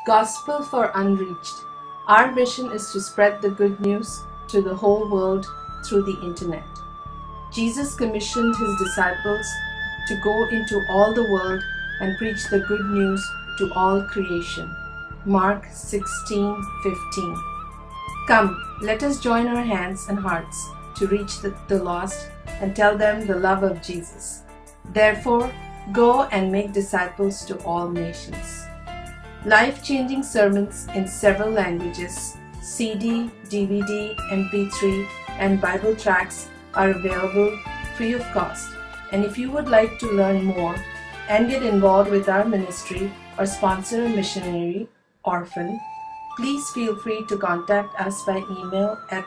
Gospel for Unreached. Our mission is to spread the good news to the whole world through the internet. Jesus commissioned his disciples to go into all the world and preach the good news to all creation. Mark 16:15. Come, let us join our hands and hearts to reach the lost and tell them the love of Jesus. Therefore, go and make disciples to all nations. Life-changing sermons in several languages, CD, DVD, MP3, and Bible tracts are available free of cost. And if you would like to learn more and get involved with our ministry or sponsor a missionary, orphan, please feel free to contact us by email at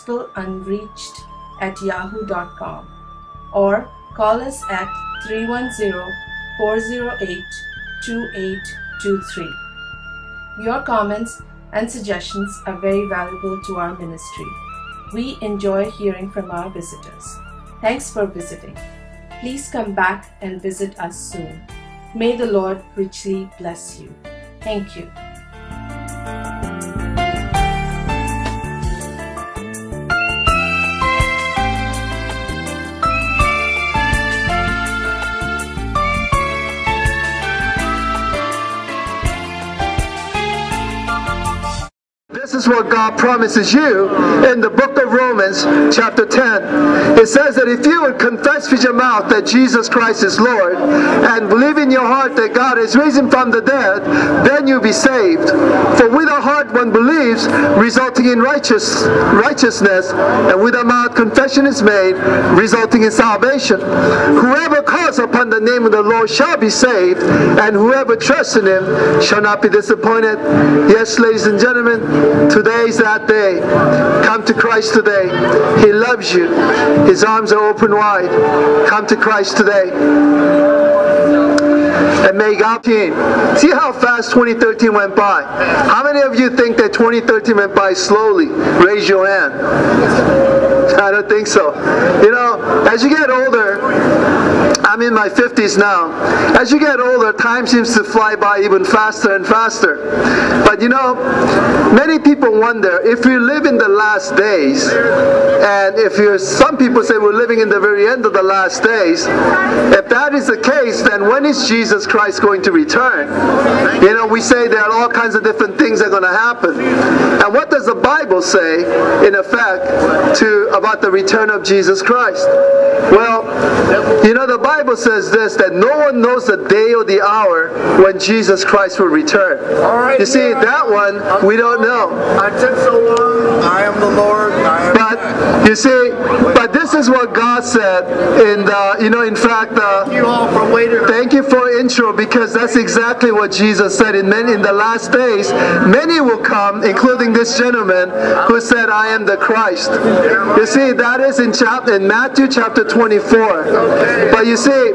gospelunreached@yahoo.com or call us at 310-408-2823. Your comments and suggestions are very valuable to our ministry. We enjoy hearing from our visitors. Thanks for visiting. Please come back and visit us soon. May the Lord richly bless you. Thank you. This is what God promises you in the book of Romans chapter 10. It says that if you would confess with your mouth that Jesus Christ is Lord and believe in your heart that God is risen from the dead, then you'll be saved. For with the heart one believes, resulting in righteousness, and with the mouth confession is made, resulting in salvation. Whoever calls upon the name of the Lord shall be saved, and whoever trusts in him shall not be disappointed. Yes, ladies and gentlemen, today is that day. Come to Christ today. He loves you. His arms are open wide. Come to Christ today. And may God see how fast 2013 went by. How many of you think that 2013 went by slowly? Raise your hand. I don't think so. You know, as you get older, I'm in my 50s now. As you get older, time seems to fly by even faster and faster. But you know, many people wonder if we live in the last days, and some people say we're living in the very end of the last days. If that is the case, then when is Jesus Christ going to return? You know, we say there are all kinds of different things that are going to happen. And what does the Bible say, in effect, about the return of Jesus Christ? Well, you know, the Bible says this, that no one knows the day or the hour when Jesus Christ will return. You see, that one, we don't know. Until so long, I am the Lord. But, you see, but this is what God said in the, you know, in fact, thank you all for waiting. Thank you for intro, because that's exactly what Jesus said. In the last days, many will come, including this gentleman who said, I am the Christ. You see, that is in Matthew chapter 24. But you see,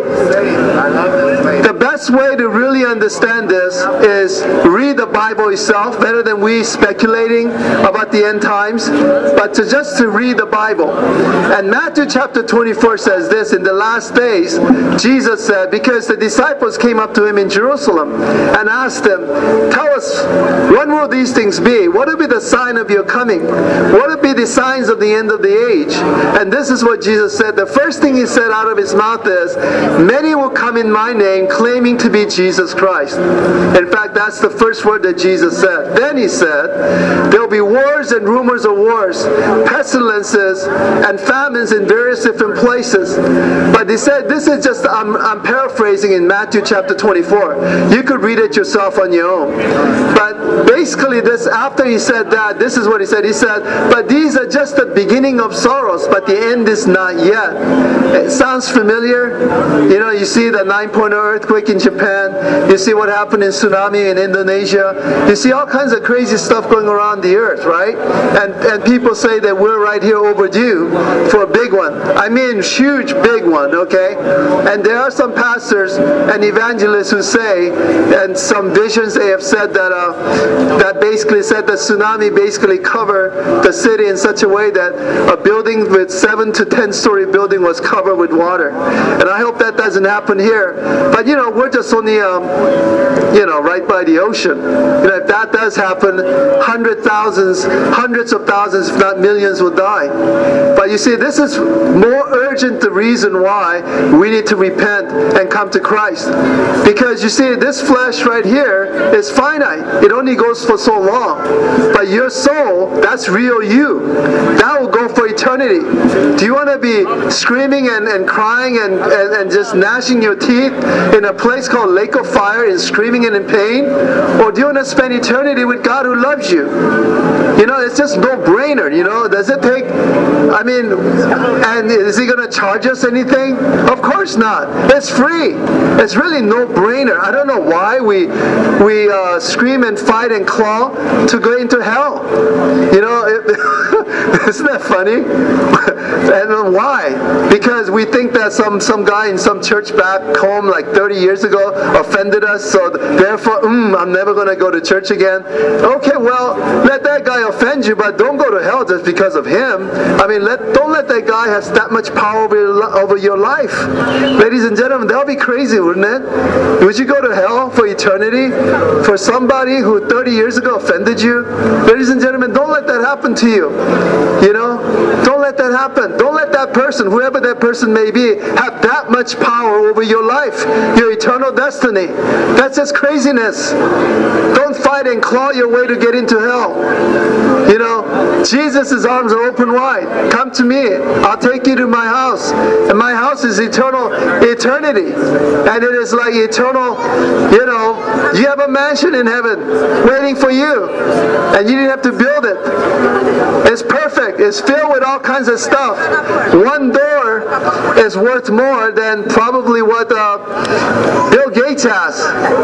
the best way to really understand this is read the Bible itself, better than we speculating about the end times, but just to read the Bible. And Matthew chapter 24 says this, in the last days, Jesus said, because the disciples came up to him in Jerusalem and asked him, tell us, when will these things be? What will be the sign of your coming? What will be the signs of the end of the age? And this is what Jesus said. The first thing he said out of his mouth is, many will come in my name claiming to be Jesus Christ. In fact, that's the first word that Jesus said. Then he said, there will be wars and rumors of wars, pestilences and famines in various different places. But he said, this is just, I'm paraphrasing in Matthew chapter 24. You could read it yourself on your own. But basically this, after he said that, this is what he said. He said, but these are just the beginning of sorrows, but the end is not yet. It sounds familiar. You know, you see the 9.0 earthquake in Japan. You see what happened in tsunami in Indonesia. You see all kinds of crazy stuff going around the earth, right? And people say that we're right here overdue for a big one. I mean, huge big one, okay? And there are some pastors and evangelists who say, and some visions they have said that that basically said that tsunami basically covered the city in such a way that a building with 7 to 10 story building was covered with water. And I I hope that doesn't happen here. But we're just only right by the ocean. If that does happen, hundreds of thousands, if not millions, will die. But you see, this is more urgent the reason why we need to repent and come to Christ. Because you see, this flesh right here is finite. It only goes for so long. But your soul, that's real you. That will go for eternity. Do you want to be screaming and crying and just gnashing your teeth in a place called lake of fire and screaming and in pain? Or do you want to spend eternity with God who loves you? It's just no-brainer, Does it take, and is He going to charge us anything? Of course not. It's free. It's really no-brainer. I don't know why we scream and fight and claw to go into hell. Isn't that funny? And why? Because we think that some guy in some church back home like 30 years ago offended us, so therefore, I'm never going to go to church again. Okay, well, let that guy offend you, but don't go to hell just because of him. Don't let that guy have that much power over your life. Ladies and gentlemen, that would be crazy, wouldn't it? Would you go to hell for eternity for somebody who 30 years ago offended you? Ladies and gentlemen, don't let that happen to you. Don't let that happen. Don't let that person, whoever that person may be, have that much power over your life, your eternal destiny. That's just craziness. Don't fight and claw your way to get into hell. Jesus' arms are open wide. Come to me. I'll take you to my house. And my house is eternity. And it is like eternal, you have a mansion in heaven waiting for you. And you didn't have to build it. It's perfect. It's filled with all kinds of stuff. One door is worth more than probably what Bill Gates has.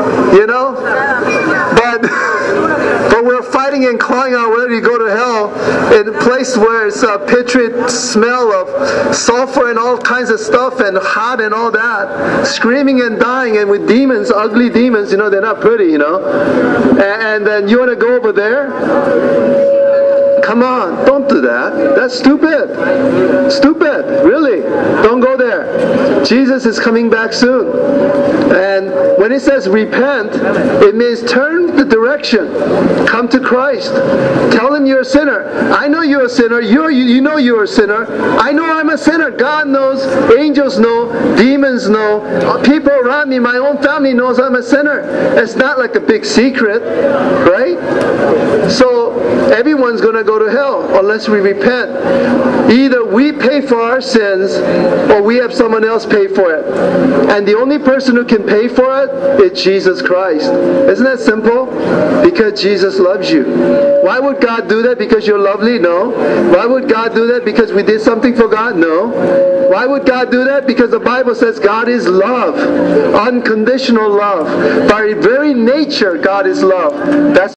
But we're fighting and clawing our way to go to hell in a place where it's a putrid smell of sulfur and all kinds of stuff and hot and all that, screaming and dying, and with demons, ugly demons, they're not pretty, and then you want to go over there? Come on, don't do that. That's stupid. Stupid, really. Don't go there. Jesus is coming back soon. And when it says repent, it means turn the direction. Come to Christ. Tell Him you're a sinner. I know you're a sinner. You know you're a sinner. I know I'm a sinner. God knows. Angels know. Demons know. People around me, my own family knows I'm a sinner. It's not like a big secret, right? So everyone's going to go to hell unless we repent. Either we pay for our sins or we have someone else pay for it. And the only person who can pay for it is Jesus Christ. Isn't that simple? Because Jesus loves you. Why would God do that? Because you're lovely? No. Why would God do that? Because we did something for God? No. Why would God do that? Because the Bible says God is love. Unconditional love. By very nature, God is love. That's